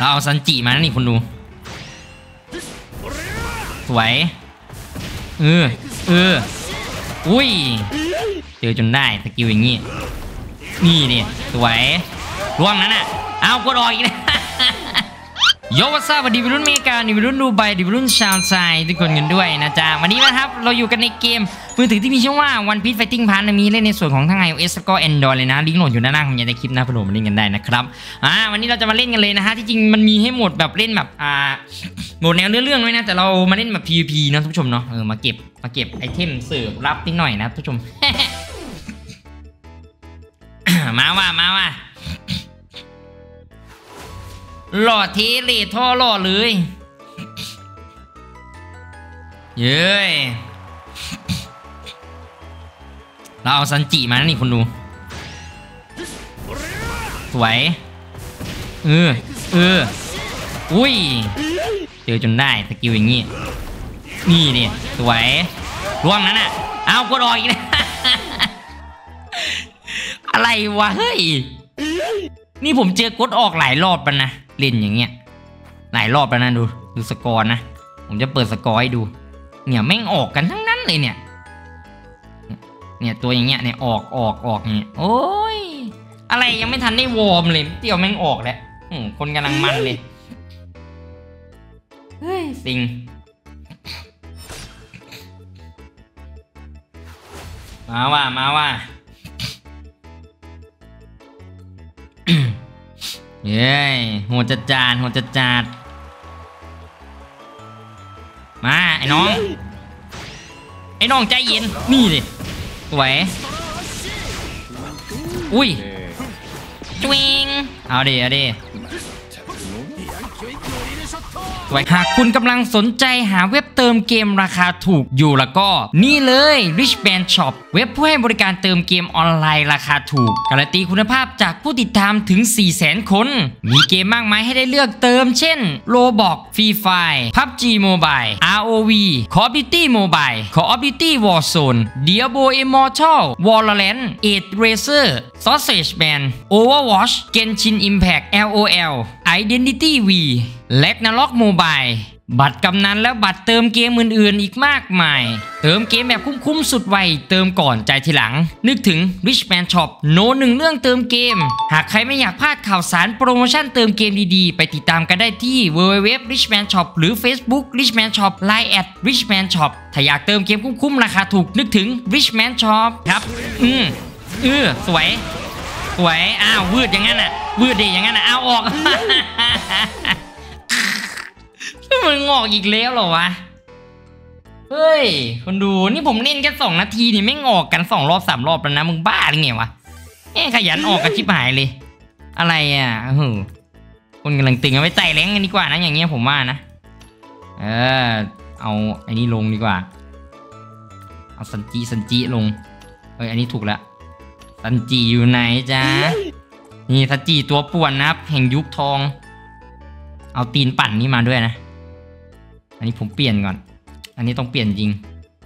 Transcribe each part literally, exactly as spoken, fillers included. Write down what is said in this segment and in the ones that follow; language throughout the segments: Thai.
เราเอาซันจิมาแล้วนี่คุณดูสวยเออเอออุ้ยเจอจนได้สกิลอย่างงี้นี่นี่สวยร่วงนั้นอ่ะเอากดออกอีกนะโยวัสวัสดีวัยรุ่นเมกาวัยรุ่นดูไบวัยรุ่นชาวไซทุกคนกันด้วยนะจ๊ะวันนี้นะครับเราอยู่กันในเกมมือถือที่มีชื่อว่า One Piece Fighting Pass มีเล่นในส่วนของทั้ง iOS แล้วก็ Android เลยนะลิงก์โหลดอยู่ด้านล่างของในคลิปนะเพื่อนๆมาเล่นกันได้นะครับอ่าวันนี้เราจะมาเล่นกันเลยนะฮะที่จริงมันมีให้หมดแบบเล่นแบบอ่าโหมดแนวเรื่องๆด้วยนะแต่เรามาเล่นแบบ พี วี พี นะทุกผู้ชมเนาะเออมาเก็บมาเก็บไอเทมเสิร์ฟรับนิดหน่อยนะทุกผู้ชม มาว่ามาว่าหล่อเทเลท่อหล่อเลยเย้ยเราเอาซันจิมาแล้วนี่คุณดูสวยเออเอออุ้ยเจอจนได้สกิลอย่างงี้นี่นี่สวยร่วงนั้นอ่ะเอากดออกอีกนะ อะไรวะเฮ้ยนี่ผมเจอกดออกหลายรอบแล้วนะเล่นอย่างเงี้ยหลายรอบแล้วนะดูดูสกอร์นะผมจะเปิดสกอร์ให้ดูเนี่ยแม่งออกกันทั้งนั้นเลยเนี่ยเนี่ยตัวอย่างเงี้ยเนี่ยออกออกออกเนี่ยโอ้ยอะไรยังไม่ทันได้วอร์มเลยเตี่ยวแม่งออกแล้วคนกำลังมันเลยเฮ้ยสิงมาว่ามาว่าเย้หัวจัดจานหัวจัดจานมาไอ้น้องไอ้น้องใจเย็นนี่เลยสวยอุ้ยจวิงเอาดิเอาดิหากคุณกำลังสนใจหาเว็บเติมเกมราคาถูกอยู่แล้วก็นี่เลย Rich Band Shop เว็บผู้ให้บริการเติมเกมออนไลน์ราคาถูกการันตีคุณภาพจากผู้ติดตามถึง สี่แสน คนมีเกมมากมายให้ได้เลือกเติมเช่น Roblox Free Fire พับจี Mobile อาร์ โอ วี Call of Duty Mobile Call of Duty Warzone Diablo Immortal Valorant Age Racer Sausage Band Overwatch Genshin Impact แอล โอ แอล Identity V Ragnarok Mobile บัตรกำนันและบัตรเติมเกมอื่นๆอีกมากมายเติมเกมแบบคุ้มๆสุดไวเติมก่อนจ่ายทีหลังนึกถึง Rich Band Shop โน้ตหนึ่งเรื่องเติมเกมหากใครไม่อยากพลาดข่าวสารโปรโมชั่นเติมเกมดีๆไปติดตามกันได้ที่ ดับเบิลยู ดับเบิลยู ดับเบิลยู ดอท Rich Band Shop หรือ Facebook Rich Band Shop ไลน์ แอท Rich Band Shop ถ้าอยากเติมเกมคุ้มๆราคาถูกนึกถึง Rich Band Shop ครับอืมเออสวยสวยอ้าววืดอย่างนั้นอ่ะวืดดีอย่างนั้นอ่ะเอาออกมึงงอกอีกแล้วเหรอวะเฮ้ยคนดูนี่ผมเล่นแค่สองนาทีนี่ไม่งอกกันสองรอบสามรอบแล้วนะมึงบ้าหรือไงวะเอ๊ะขยันออกกันชิบหายเลยอะไรอ่ะเฮ้ยคนกำลังตึงเอาไว้ไต่แรงกันดีกว่านะอย่างเงี้ยผมว่านะเออเอาไอ้นี่ลงดีกว่าเอาซันจิซันจิลงเฮ้ยอันนี้ถูกแล้วซันจิอยู่ไหนจ๊ะนี่ซันจิตัวป่วนนะครับแห่งยุคทองเอาตีนปั่นนี่มาด้วยนะอันนี้ผมเปลี่ยนก่อนอันนี้ต้องเปลี่ยนจริง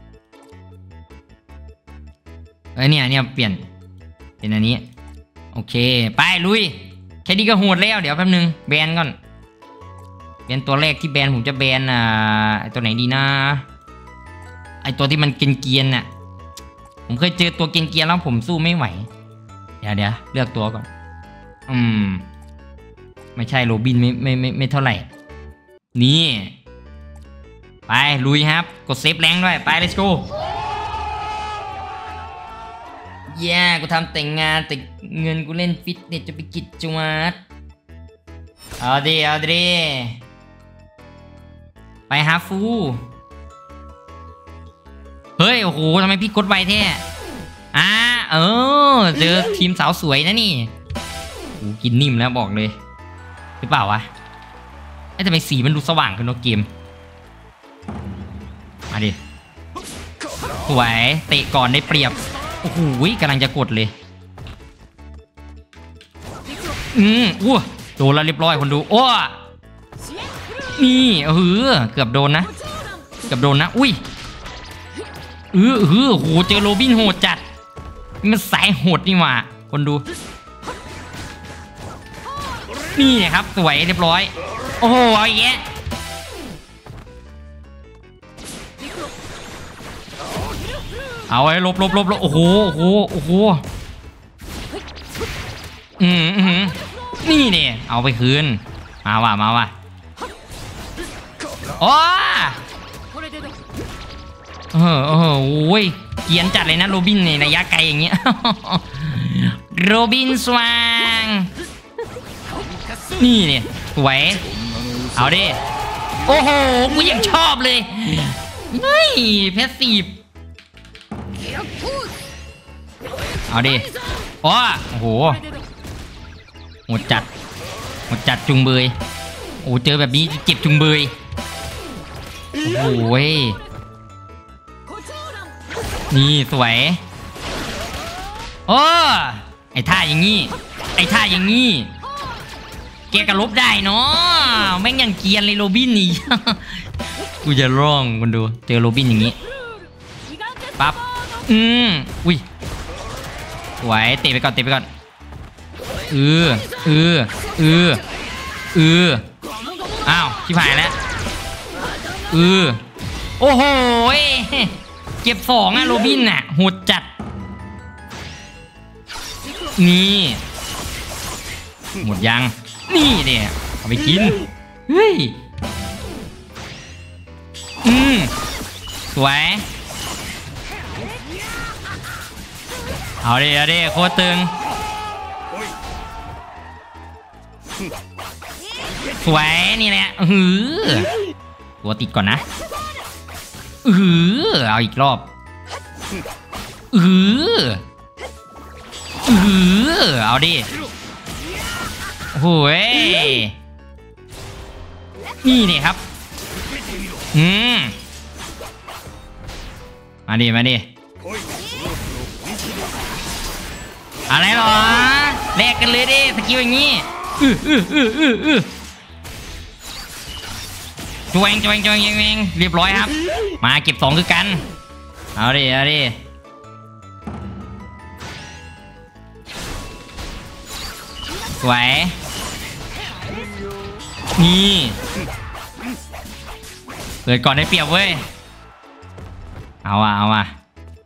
เอ้ยเนี่ยเนี่ยเปลี่ยนเป็นอันนี้โอเคไปลุยแค่นี้ก็โหดแล้วเดี๋ยวแป๊บนึงแบนก่อนแบนตัวแรกที่แบนผมจะแบนอ่าไอตัวไหนดีนะไอตัวที่มันเกรียนๆน่ะผมเคยเจอตัวเกรียนๆแล้วผมสู้ไม่ไหวเดี๋ยวเดี๋ยวเลือกตัวก่อนอืมไม่ใช่โรบินไม่ไม่ไม่ไม่เท่าไหร่นี่ไปลุยครับกดเซฟแรงด้วยไป let's go แย่กูทำแต่งงานแต่เงินกูเล่นฟิตเนสจะไปกิจจวัตรเอาดิเอาดิไปฮาฟูเฮ้ยโอ้โหทำไมพี่กดไวแท้อ่าเออเจอทีมสาวสวยนะนี่โอ้กินนิ่มแล้วบอกเลยหรือเปล่าวะไอ้ทำไมสีมันดูสว่างขึ้นเนาะเกมมาดิสวยเตะก่อนได้เปรียบโอ้โหกำลังจะกดเลยอืมอ้วโดนแล้วเรียบร้อยคนดูโอ้นี่เออเกือบโดนนะเกือบโดนนะอุ้ยเออเออโหเจอโรบินโหดจัดมันสายโหดนี่หว่าคนดูนี่ครับสวยเรียบร้อยโอ้โหเอาอย่างเงี้ยเอาไว้ลบลบลบลบโอ้โหโอ้โหโอ้โหอืมอืมนี่เนี่ยเอาไปคืนมาว่ะมาว่ะโอ้เออเออโอ้ยเกียนจัดเลยนะโรบินในระยะไกลอย่างเงี้ยโรบินสว่างนี่เนี่ยสวยเอาดิโอ้โหกูยังชอบเลยนี่เพชรสีบเอาดิโอ้โหหมดจัดหมดจัดจุงเบยโอ้เจอแบบนี้เจ็บจุงเบยโอ้ยนี่สวยโอ้ไอ้ท่าอย่างงี้ไอ้ท่าอย่างงี้แกกระลบได้เนาะแม่งยังเกียนเลยโรบินนี่ กูจะร้องคุณดูเจอโรบินอย่างงี้ปั๊บอืมอุ้ยสวยเตะไปก่อนเตะไปก่อนเออเออเออเอออ้าวชิบหายแล้วเออโอ้โหเก็บสองอะโรบินอะโหดจัดนี่หมดยังนี่เนี่ยเอาไปกินเฮ้ยอืมสวยเอาดิเอาดิโคตรตึงสวยนี่แหละหือตัวติดก่อนนะหือเอาอีกรอบหือหือเอาดิโอ้ยนี่นี่ครับอืมมาดิมาดิอะไรหรอแลกกันเลยดิสกิลอย่างงี้อืออืออืออืออือจวงจวงจวงยังยังเรียบร้อยครับมาเก็บสองคือกันเอาดิเอาดิสวยนี่เปิดก่อนได้เปรียบเว้ยเอาอ่ะเอาอ่ะ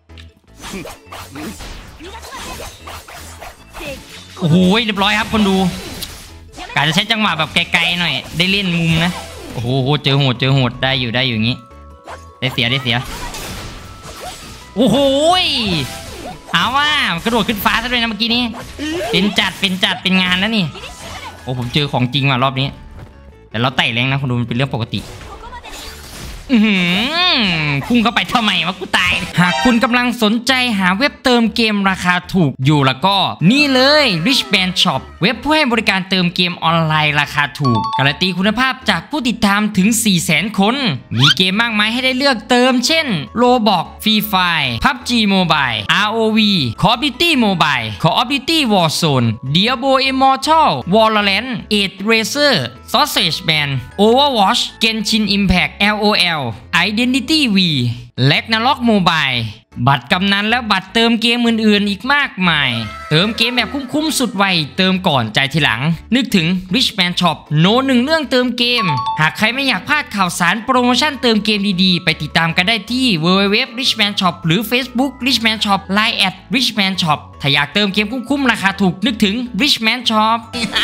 โอ้โหเรียบร้อยครับคนดูการจะใช้จังหวะแบบไกลๆหน่อยได้เล่นมุมนะโอ้โหเจอโหดเจอโหดได้อยู่ได้อยู่อย่างนี้ได้เสียได้เสียโอ้โหเอาว่ากระโดดขึ้นฟ้าซะด้วยนะเมื่อกี้นี้เป็นจัดเป็นจัดเป็นงานแล้วนี่โอ้ผมเจอของจริงว่ะรอบนี้แต่เราไต่แรงนะคนดูมันเป็นเรื่องปกติอืมพุ่งเข้าไปทำไมวะกูตายหากคุณกำลังสนใจหาเว็บเติมเกมราคาถูกอยู่แล้วก็นี่เลย Rich Band Shop เว็บผู้ให้บริการเติมเกมออนไลน์ราคาถูกการันตีคุณภาพจากผู้ติดตามถึง สี่แสน คนมีเกมมากมายให้ได้เลือกเติมเช่น Roblox Free Fire พับจี Mobile อาร์ โอ วี Call of Duty Mobile Call of Duty Warzone Diablo Immortal Valorant Age Racer Sausage Band Overwatch Genshin Impact แอล โอ แอล Identity V Ragnarok Mobile บัตรกำนันและบัตรเติมเกมอื่นๆอีกมากมายเติมเกมแบบคุ้มๆสุดไวเติมก่อนจ่ายทีหลังนึกถึง Rich Band Shop โน้ตหนึ่งเรื่องเติมเกมหากใครไม่อยากพลาดข่าวสารโปรโมชั่นเติมเกมดีๆไปติดตามกันได้ที่ ดับเบิลยู ดับเบิลยู ดับเบิลยู ดอท Rich Band Shop หรือ Facebook Rich Band Shop ไลน์ แอท Rich Band Shop ถ้าอยากเติมเกมคุ้มๆราคาถูกนึกถึง Rich Band Shop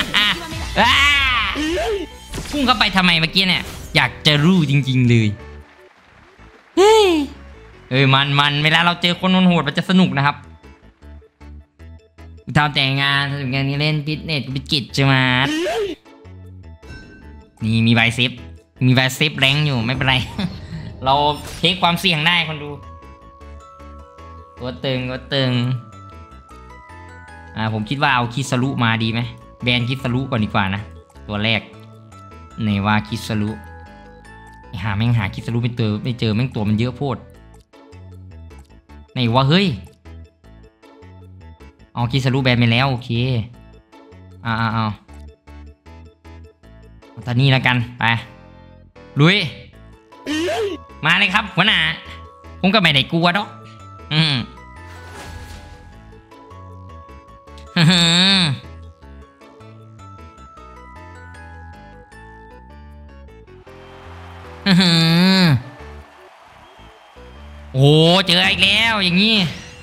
พุ่งเข้าไปทำไมเมื่อกี้เนี่ยอยากจะรู้จริงๆเลยเฮ้ยเอ้ยมันมันเวลาเราเจอคนโหดมันจะสนุกนะครับทำแต่งงานทำงานนี้เล่นฟิตเนสบิสกิตใช่ไหมนี่มีไบเซปมีไบเซปแรงอยู่ไม่เป็นไร เราเทคความเสี่ยงได้คนดูตัวตึงตัวตึงอ่าผมคิดว่าเอาคิสรุมาดีไหมแบนคิสรุก่อนดีกว่านะตัวแรกในว่าคิสรุหาแม่งหาคิสรุไม่เจอไม่เจอแม่งตัวมันเยอะโพดไหนว่าเฮ้ยเอาคิสรุแบนไปแล้วโอเคอ่าเอาเอาตอนนี้แล้วกันไปลุยมาเลยครับหัวหน้าผมก็ไม่ได้กลัวดอกอืมโอ้เจออีกแล้วอย่างนี้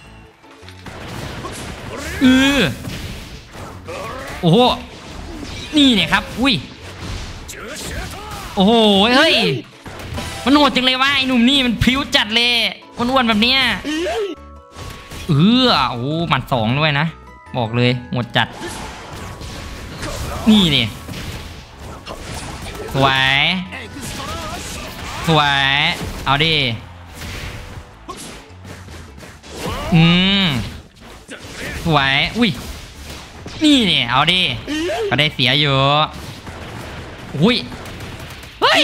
เออโอ้โหนี่เนี่ยครับอุ้ยโอ้โหเฮ้ยมันโหดจังเลยว่าไอ้หนุ่มนี่มันพริ้วจัดเลยอ้วนๆแบบเนี้ยเออโอ้หมัดสองด้วยนะบอกเลยหมดจัดนี่เนี่ยสวยสวยเอาดิอืมสวยอุ้ยนี่เนี่ยเอาดิก็ได้เสียอยู่อุ้ยเฮ้ย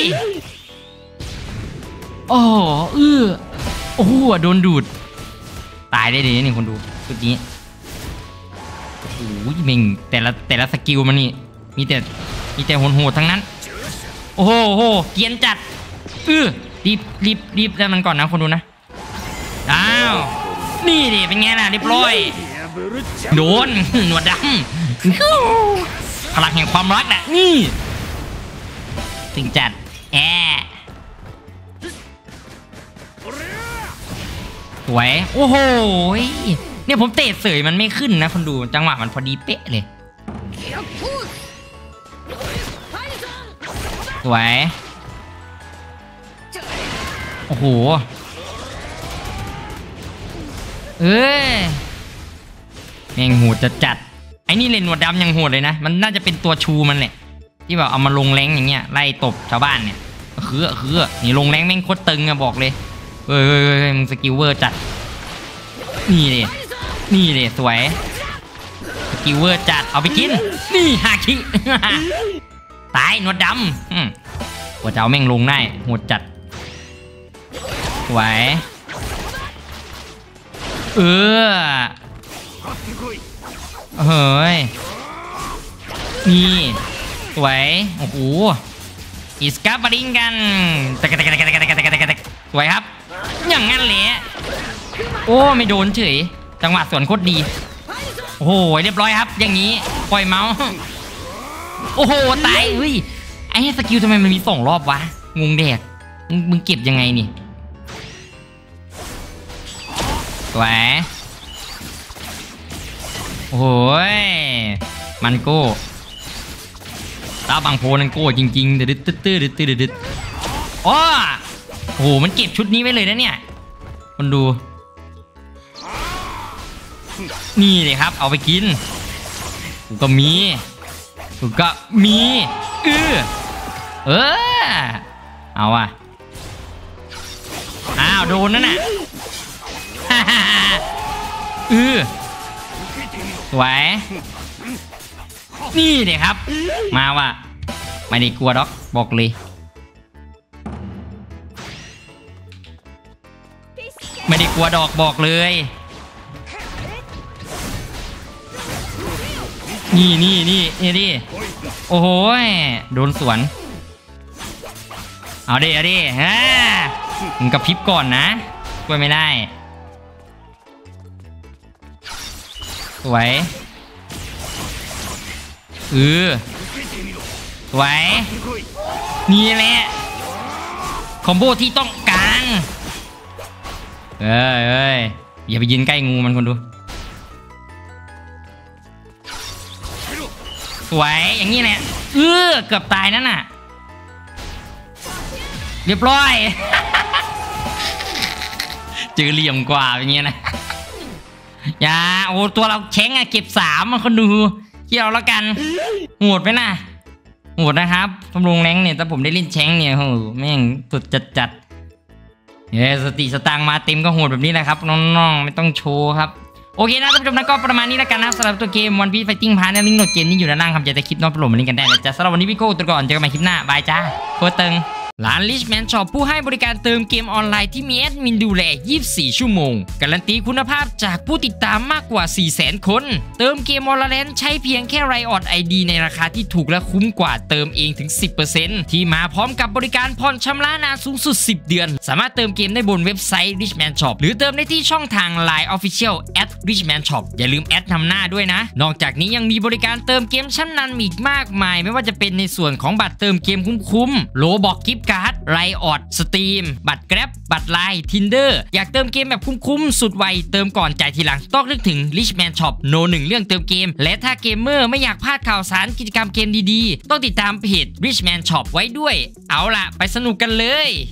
โอ้เออโอ้โหโดนดูดตายได้ดีนี่คนดูชุดนี้โอ้โหเม่งแต่ละแต่ละสกิลมันนี่มีแต่มีแต่โหดๆทั้งนั้นโอ้โหโหเกียนจัดเออรีบรีบรีบได้มันก่อนนะคนดูนะอ้าวนี่ดิเป็นไงล่ะเรียบร้อยโดนหนวดดำพลังแห่งความรักน่ะนี่ถึงจัดแอะสวยโอ้โหเนี่ยผมเตะเสยมันไม่ขึ้นนะคนดูจังหวะมันพอดีเป๊ะเลยสวยโอ้โหเอ้ยแม่งโหดจะจัดไอ้นี่เลนหนวดดำยังโหดเลยนะมันน่าจะเป็นตัวชูมันแหละที่แบบเอามาลงแรงอย่างเงี้ยไล่ตบชาวบ้านเนี่ยคือคือนี่ลงแรงแม่งโคตรตึงอะบอกเลยเฮ้ยเฮ้ยมึงสกิลเวอร์จัดนี่เลยนี่เลยสวยสกิลเวอร์จัดเอาไปกินนี่ฮาคิตายหนวดดำหัวเจ้าแม่งลงได้โหดจัดสวยเออเฮ้ยนี่สวยโอ้โหอิสกาบริงกันตะกะตะกะตะกะตะกะตะกะตะกะตะกะสวยครับอย่างงั้นเลยโอ้ไม่โดนเฉยจังหวะสวนโคตรดีโอ้โหเรียบร้อยครับอย่างนี้ปล่อยเมาส์โอ้โหตายเฮ้ยไอ้สกิลทำไมมันมีสองรอบวะงงแดกมึงเก็บยังไงนี่สวยโอ้ยมันโก้ตาบางโพนันโก้จริงๆเดือดตื้อตื้อตื้อตื้อโอ้โหมันเก็บชุดนี้ไว้เลยนะเนี่ยคนดูนี่เลยครับเอาไปกินกูก็มีกูก็มีเออเออเอาอ่ะอ้าวโดนนั่นน่ะเออสวยนี่เลยครับมาว่ะไม่ได้กลัวดอกบอกเลยไม่ได้กลัวดอกบอกเลยนี่นี่นี่นี่ดิโอ้โหโดนสวนเอาดิเอาดิฮะมึงกระพริบก่อนนะกลัวไม่ได้สวยเออสวยนี่แหละคอมโบที่ต้องการเอ้ยเอ้ยอย่าไปยืนใกล้งูมันคนดูสวยอย่างนี้แหละเออเกือบตายนั่นน่ะเรียบร้อย เจอเหลี่ยมกว่าอย่างเงี้ยนะอย่าโอ้ตัวเราแข็งอะเก็บสามมันคนดูเกี่ยวแล้วกันโหดไหมนะโหดนะครับทำลงแรงเนี่ยแต่ผมได้เล่นแชงเนี่ยโหแม่งสุดจัดจัดเฮ้ยสติสตางมาเต็มก็โหดแบบนี้แหละครับน้องๆไม่ต้องโชว์ครับโอเคนะท่านผู้ชมนะก็ประมาณนี้แล้วกันนะสำหรับตัวเกม One Piece Fighting Pass เนี่ยลิงก์โหลดเกมนี้อยู่ด้านล่างครับจะได้คลิปน้องโปรโมทมาลิงก์กันได้นะจ๊ะสำหรับวันนี้พี่โก้ตัวก่อนเจอกันใหม่คลิปหน้าบายจ้าโคตรตึงร้าน Richman Shop ผู้ให้บริการเติมเกมออนไลน์ที่มีแอดมินดูแลยี่สิบสี่ชั่วโมงการันตีคุณภาพจากผู้ติดตามมากกว่า สี่แสน คนเติมเกมออนไลน์ใช้เพียงแค่ Riot ไอ ดี ในราคาที่ถูกและคุ้มกว่าเติมเองถึง สิบเปอร์เซ็นต์ ที่มาพร้อมกับบริการผ่อนชำระนานสูงสุดสิบเดือนสามารถเติมเกมได้บนเว็บไซต์ Richman Shop หรือเติมได้ที่ช่องทาง ไลน์ Official แอท Richman Shop อย่าลืมแอดนำหน้าด้วยนะนอกจากนี้ยังมีบริการเติมเกมชั้นนำอีกมากมายไม่ว่าจะเป็นในส่วนของบัตรเติมเกมคุ้มๆโลบอกกิฟต์การ์ดไลออดสตรีมบัตรแกร็บบัตรไลน์ Tinder อยากเติมเกมแบบคุ้มๆสุดไวเติมก่อนจ่ายทีหลังต้องนึกถึง Richman Shop โนหนึ่งเรื่องเติมเกมและถ้าเกมเมอร์ไม่อยากพลาดข่าวสารกิจกรรมเกมดีๆต้องติดตามเพจ Richman Shop ไว้ด้วยเอาล่ะไปสนุกกันเลย